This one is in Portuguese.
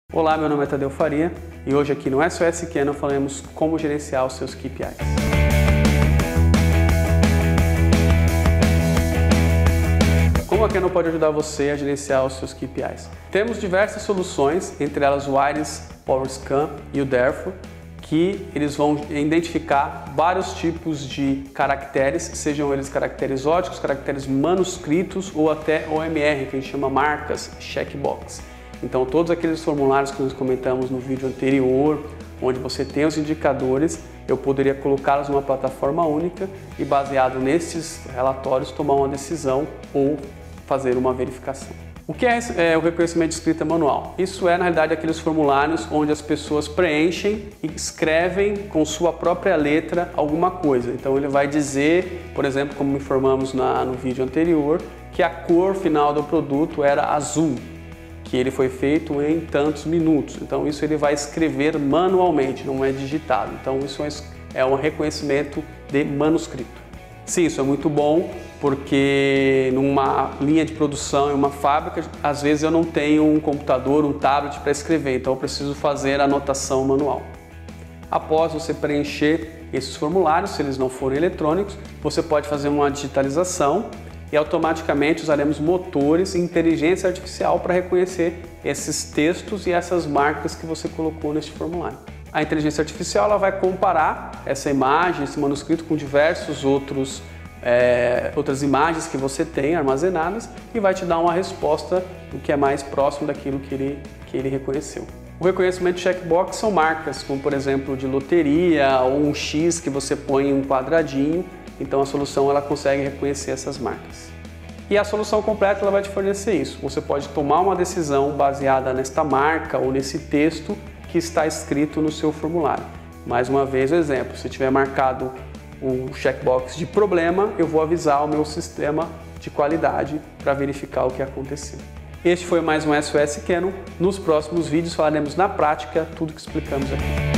Olá, meu nome é Tadeu Faria e hoje aqui no SOS Canon falaremos como gerenciar os seus KPIs. Como a Canon pode ajudar você a gerenciar os seus KPIs? Temos diversas soluções, entre elas o Iris, PowerScan e o Therefore, que eles vão identificar vários tipos de caracteres, sejam eles caracteres óticos, caracteres manuscritos ou até OMR, que a gente chama marcas, checkbox. Então todos aqueles formulários que nós comentamos no vídeo anterior, onde você tem os indicadores, eu poderia colocá-los numa plataforma única e baseado nesses relatórios tomar uma decisão ou fazer uma verificação. O que é o reconhecimento de escrita manual? Isso é, na realidade, aqueles formulários onde as pessoas preenchem e escrevem com sua própria letra alguma coisa. Então ele vai dizer, por exemplo, como informamos no vídeo anterior, que a cor final do produto era azul, que ele foi feito em tantos minutos. Então isso ele vai escrever manualmente, não é digitado. Então isso é um reconhecimento de manuscrito. Sim, isso é muito bom, porque numa linha de produção, em uma fábrica, às vezes eu não tenho um computador, um tablet para escrever, então eu preciso fazer a anotação manual. Após você preencher esses formulários, se eles não forem eletrônicos, você pode fazer uma digitalização e automaticamente usaremos motores e inteligência artificial para reconhecer esses textos e essas marcas que você colocou neste formulário. A inteligência artificial ela vai comparar essa imagem, esse manuscrito com diversos outras imagens que você tem armazenadas e vai te dar uma resposta do que é mais próximo daquilo que ele reconheceu. O reconhecimento de checkbox são marcas, como por exemplo de loteria ou um X que você põe em um quadradinho. Então a solução ela consegue reconhecer essas marcas. E a solução completa ela vai te fornecer isso. Você pode tomar uma decisão baseada nesta marca ou nesse texto que está escrito no seu formulário. Mais uma vez o exemplo, se tiver marcado o checkbox de problema, eu vou avisar o meu sistema de qualidade para verificar o que aconteceu. Este foi mais um SOS Canon. Nos próximos vídeos falaremos na prática tudo que explicamos aqui.